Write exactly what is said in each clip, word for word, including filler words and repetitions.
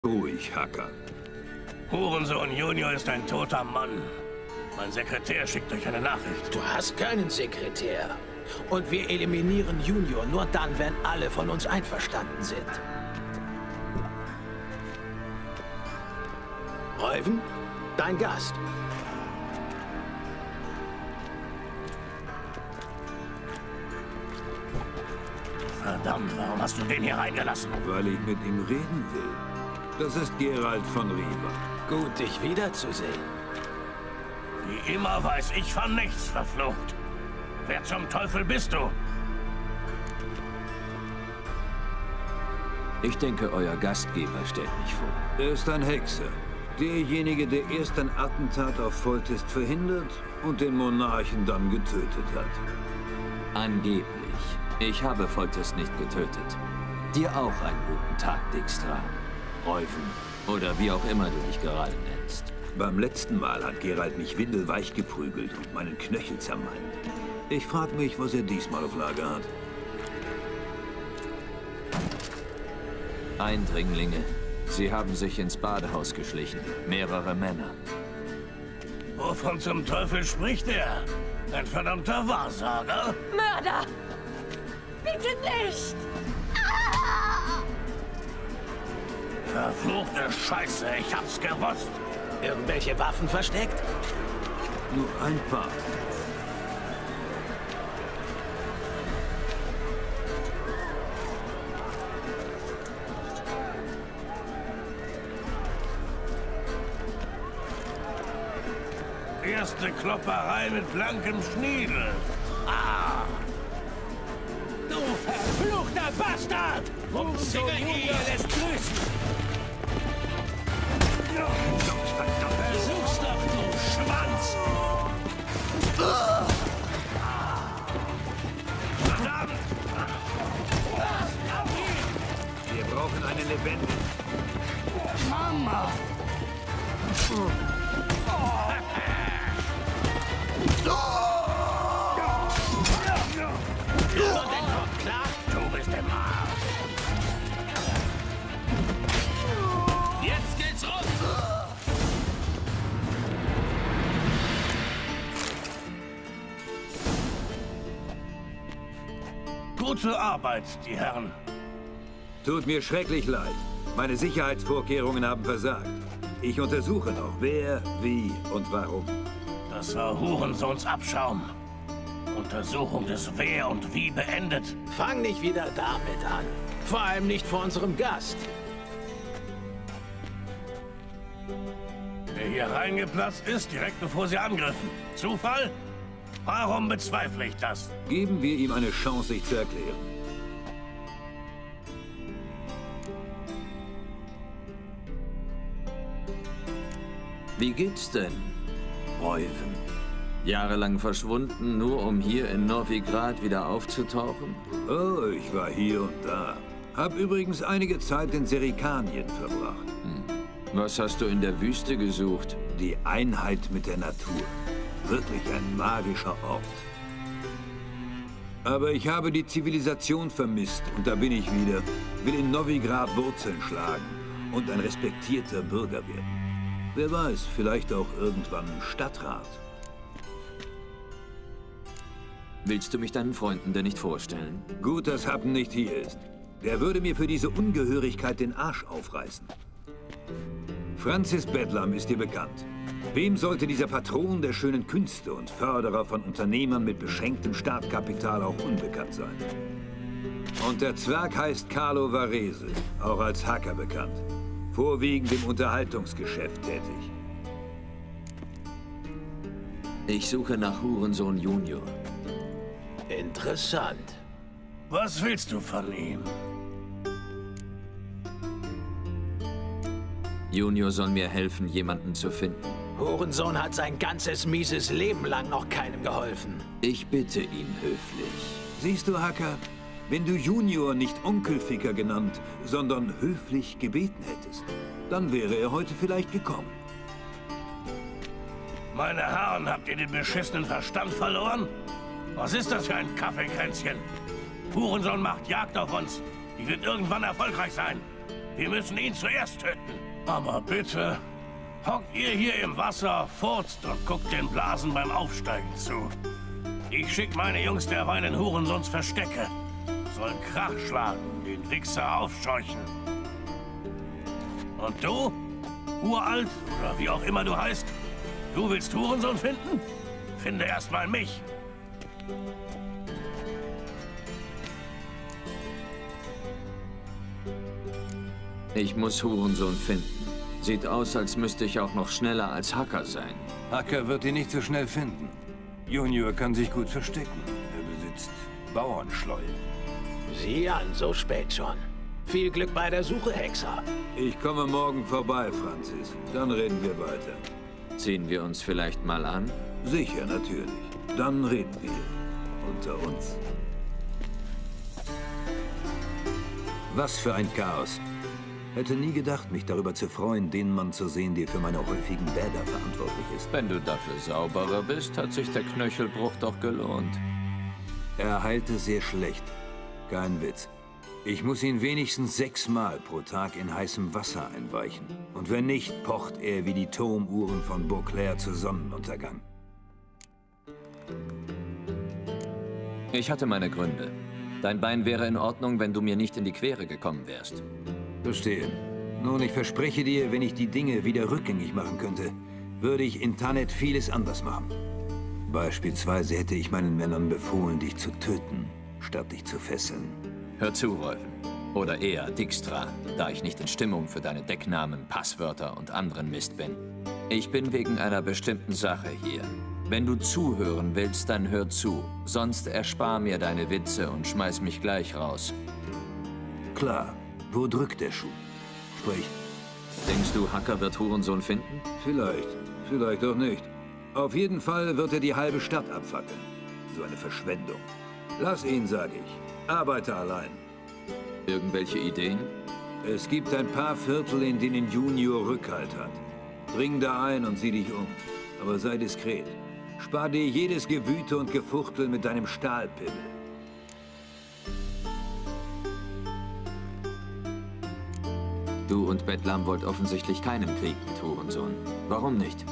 Ruhig, Hacker. Hurensohn Junior ist ein toter Mann. Mein Sekretär schickt euch eine Nachricht. Du hast keinen Sekretär. Und wir eliminieren Junior nur dann, wenn alle von uns einverstanden sind. Reuven, dein Gast. Verdammt, warum hast du den hier reingelassen? Weil ich mit ihm reden will. Das ist Geralt von Riva. Gut, dich wiederzusehen. Wie immer weiß ich von nichts, verflucht. Wer zum Teufel bist du? Ich denke, euer Gastgeber stellt mich vor. Er ist ein Hexer. Derjenige, der erst ein Attentat auf Foltest verhindert und den Monarchen dann getötet hat. Angeblich. Ich habe Foltest nicht getötet. Dir auch einen guten Tag, Dijkstra. Reuven. Oder wie auch immer du dich gerade nennst. Beim letzten Mal hat Geralt mich windelweich geprügelt und meinen Knöchel zermalmt. Ich frage mich, was er diesmal auf Lager hat. Eindringlinge. Sie haben sich ins Badehaus geschlichen. Mehrere Männer. Wovon zum Teufel spricht er? Ein verdammter Wahrsager? Mörder! Bitte nicht! Ah! Verfluchte Scheiße, ich hab's gewusst. Irgendwelche Waffen versteckt? Nur ein paar. Erste Klopperei mit blankem Schniedel. Ah! Du verfluchter Bastard! Hurensohn Junior lässt grüßen! Versuch's doch, du Schwanz! Verdammt! Wir brauchen einen Lebendigen. Mama! Klar? Du bist im Arsch! Jetzt geht's rund! Gute Arbeit, die Herren. Tut mir schrecklich leid. Meine Sicherheitsvorkehrungen haben versagt. Ich untersuche noch, wer, wie und warum. Das war Hurensohns Abschaum. Untersuchung des Wer und Wie beendet. Fang nicht wieder damit an. Vor allem nicht vor unserem Gast. Der hier reingeplatzt ist, direkt bevor sie angriffen. Zufall? Warum bezweifle ich das? Geben wir ihm eine Chance, sich zu erklären. Wie geht's denn, Reuven? Jahrelang verschwunden, nur um hier in Novigrad wieder aufzutauchen? Oh, ich war hier und da. Hab übrigens einige Zeit in Serikanien verbracht. Hm. Was hast du in der Wüste gesucht? Die Einheit mit der Natur. Wirklich ein magischer Ort. Aber ich habe die Zivilisation vermisst und da bin ich wieder. Will in Novigrad Wurzeln schlagen und ein respektierter Bürger werden. Wer weiß, vielleicht auch irgendwann Stadtrat. Willst du mich deinen Freunden denn nicht vorstellen? Gut, dass Happen nicht hier ist. Der würde mir für diese Ungehörigkeit den Arsch aufreißen. Francis Bedlam ist dir bekannt. Wem sollte dieser Patron der schönen Künste und Förderer von Unternehmern mit beschränktem Startkapital auch unbekannt sein? Und der Zwerg heißt Carlo Varese, auch als Hacker bekannt. Vorwiegend im Unterhaltungsgeschäft tätig. Ich suche nach Hurensohn Junior. Interessant. Was willst du von ihm? Junior soll mir helfen, jemanden zu finden. Hurensohn hat sein ganzes mieses Leben lang noch keinem geholfen. Ich bitte ihn höflich. Siehst du, Hacker, wenn du Junior nicht Onkelficker genannt, sondern höflich gebeten hättest, dann wäre er heute vielleicht gekommen. Meine Herren, habt ihr den beschissenen Verstand verloren? Was ist das für ein Kaffeekränzchen? Hurensohn macht Jagd auf uns. Die wird irgendwann erfolgreich sein. Wir müssen ihn zuerst töten. Aber bitte, hockt ihr hier im Wasser, furzt und guckt den Blasen beim Aufsteigen zu. Ich schick meine Jungs derweil in Hurensons Verstecke. Sollen Krach schlagen, den Wichser aufscheuchen. Und du? Uralt, oder wie auch immer du heißt, du willst Hurensohn finden? Finde erstmal mich. Ich muss Hurensohn finden. Sieht aus, als müsste ich auch noch schneller als Hacker sein. Hacker wird ihn nicht so schnell finden. Junior kann sich gut verstecken. Er besitzt Bauernschleue. Sieh an, so spät schon. Viel Glück bei der Suche, Hexer. Ich komme morgen vorbei, Francis. Dann reden wir weiter. Ziehen wir uns vielleicht mal an? Sicher, natürlich. Dann reden wir. Unter uns. Was für ein Chaos. Hätte nie gedacht, mich darüber zu freuen, den Mann zu sehen, der für meine häufigen Bäder verantwortlich ist. Wenn du dafür sauberer bist, hat sich der Knöchelbruch doch gelohnt. Er heilte sehr schlecht. Kein Witz. Ich muss ihn wenigstens sechsmal pro Tag in heißem Wasser einweichen. Und wenn nicht, pocht er wie die Turmuhren von Beauclair zu Sonnenuntergang. Ich hatte meine Gründe. Dein Bein wäre in Ordnung, wenn du mir nicht in die Quere gekommen wärst. Verstehe. Nun, ich verspreche dir, wenn ich die Dinge wieder rückgängig machen könnte, würde ich in Tannet vieles anders machen. Beispielsweise hätte ich meinen Männern befohlen, dich zu töten, statt dich zu fesseln. Hör zu, Rolfen. Oder eher Dijkstra, da ich nicht in Stimmung für deine Decknamen, Passwörter und anderen Mist bin. Ich bin wegen einer bestimmten Sache hier. Wenn du zuhören willst, dann hör zu. Sonst erspar mir deine Witze und schmeiß mich gleich raus. Klar. Wo drückt der Schuh? Sprich. Denkst du, Hacker wird Hurensohn finden? Vielleicht. Vielleicht auch nicht. Auf jeden Fall wird er die halbe Stadt abfackeln. So eine Verschwendung. Lass ihn, sage ich. Arbeite allein. Irgendwelche Ideen? Es gibt ein paar Viertel, in denen Junior Rückhalt hat. Dring da ein und sieh dich um. Aber sei diskret. Spar dir jedes Gewüte und Gefuchtel mit deinem Stahlpimmel. Du und Bedlam wollt offensichtlich keinen Krieg mit Hurensohn. Warum nicht?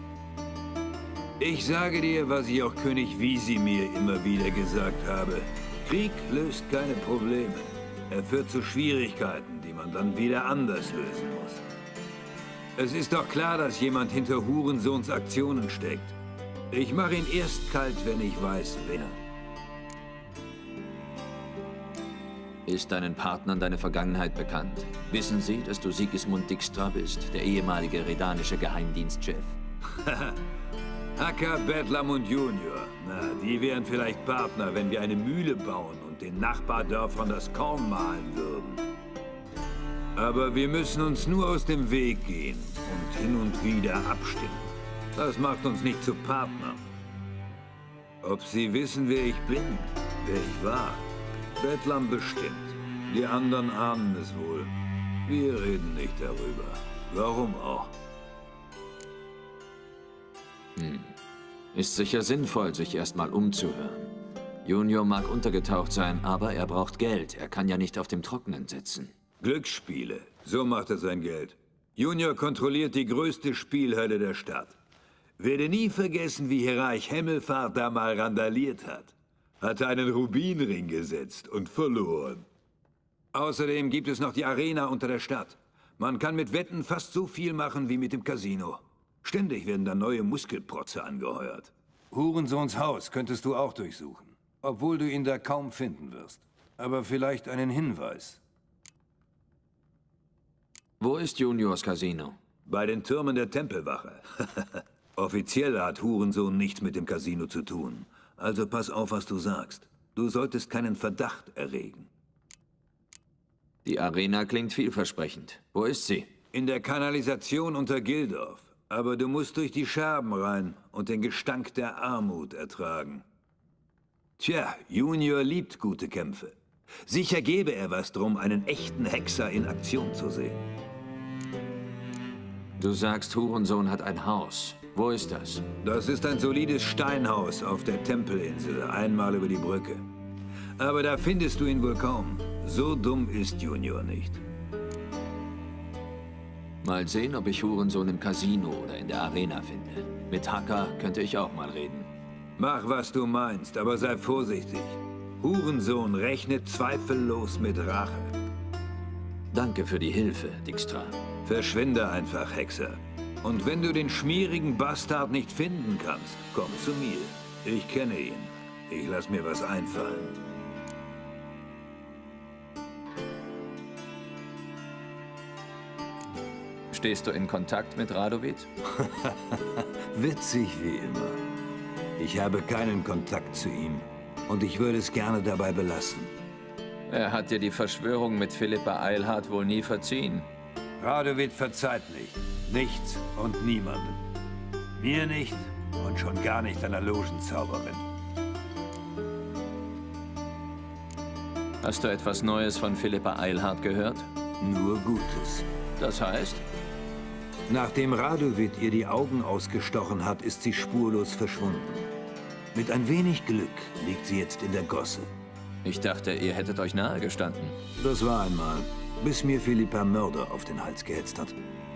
Ich sage dir, was ich auch König Wisimir immer wieder gesagt habe. Krieg löst keine Probleme. Er führt zu Schwierigkeiten, die man dann wieder anders lösen muss. Es ist doch klar, dass jemand hinter Hurensohns Aktionen steckt. Ich mache ihn erst kalt, wenn ich weiß, wer. Ist deinen Partnern deine Vergangenheit bekannt? Wissen sie, dass du Sigismund Dijkstra bist, der ehemalige redanische Geheimdienstchef? Hacker, Bedlam und Junior. Na, die wären vielleicht Partner, wenn wir eine Mühle bauen und den Nachbardörfern das Korn mahlen würden. Aber wir müssen uns nur aus dem Weg gehen und hin und wieder abstimmen. Das macht uns nicht zu Partnern. Ob sie wissen, wer ich bin, wer ich war? Bedlam bestimmt. Die anderen ahnen es wohl. Wir reden nicht darüber. Warum auch? Hm. Ist sicher sinnvoll, sich erstmal umzuhören. Junior mag untergetaucht sein, aber er braucht Geld. Er kann ja nicht auf dem Trockenen sitzen. Glücksspiele. So macht er sein Geld. Junior kontrolliert die größte Spielhölle der Stadt. Werde nie vergessen, wie Hierarch Hemmelfahrt da mal randaliert hat. Hatte einen Rubinring gesetzt und verloren. Außerdem gibt es noch die Arena unter der Stadt. Man kann mit Wetten fast so viel machen wie mit dem Casino. Ständig werden da neue Muskelprotze angeheuert. Hurensohns Haus könntest du auch durchsuchen. Obwohl du ihn da kaum finden wirst. Aber vielleicht einen Hinweis. Wo ist Juniors Casino? Bei den Türmen der Tempelwache. Offiziell hat Hurensohn nichts mit dem Casino zu tun. Also pass auf, was du sagst. Du solltest keinen Verdacht erregen. Die Arena klingt vielversprechend. Wo ist sie? In der Kanalisation unter Gildorf. Aber du musst durch die Scherben rein und den Gestank der Armut ertragen. Tja, Junior liebt gute Kämpfe. Sicher gäbe er was drum, einen echten Hexer in Aktion zu sehen. Du sagst, Hurensohn hat ein Haus. Wo ist das? Das ist ein solides Steinhaus auf der Tempelinsel, einmal über die Brücke. Aber da findest du ihn wohl kaum. So dumm ist Junior nicht. Mal sehen, ob ich Hurensohn im Casino oder in der Arena finde. Mit Hacker könnte ich auch mal reden. Mach, was du meinst, aber sei vorsichtig. Hurensohn rechnet zweifellos mit Rache. Danke für die Hilfe, Dijkstra. Verschwinde einfach, Hexer. Und wenn du den schmierigen Bastard nicht finden kannst, komm zu mir. Ich kenne ihn. Ich lass mir was einfallen. Stehst du in Kontakt mit Radovid? Witzig wie immer. Ich habe keinen Kontakt zu ihm. Und ich würde es gerne dabei belassen. Er hat dir die Verschwörung mit Philippa Eilhart wohl nie verziehen. Radovid verzeiht nicht. Nichts und niemandem. Mir nicht und schon gar nicht einer Logenzauberin. Hast du etwas Neues von Philippa Eilhart gehört? Nur Gutes. Das heißt? Nachdem Radovid ihr die Augen ausgestochen hat, ist sie spurlos verschwunden. Mit ein wenig Glück liegt sie jetzt in der Gosse. Ich dachte, ihr hättet euch nahe gestanden. Das war einmal, bis mir Philippa Mörder auf den Hals gehetzt hat.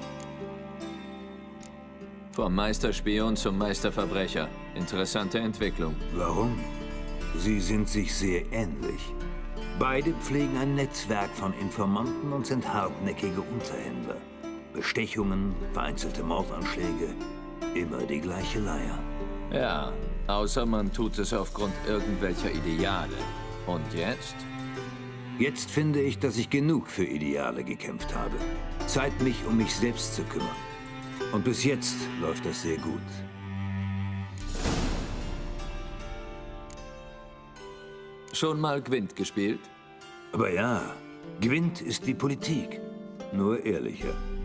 Vom Meisterspion zum Meisterverbrecher. Interessante Entwicklung. Warum? Sie sind sich sehr ähnlich. Beide pflegen ein Netzwerk von Informanten und sind hartnäckige Unterhändler. Bestechungen, vereinzelte Mordanschläge, immer die gleiche Leier. Ja, außer man tut es aufgrund irgendwelcher Ideale. Und jetzt? Jetzt finde ich, dass ich genug für Ideale gekämpft habe. Zeit, mich um mich selbst zu kümmern. Und bis jetzt läuft das sehr gut. Schon mal Gwent gespielt? Aber ja, Gwent ist die Politik. Nur ehrlicher.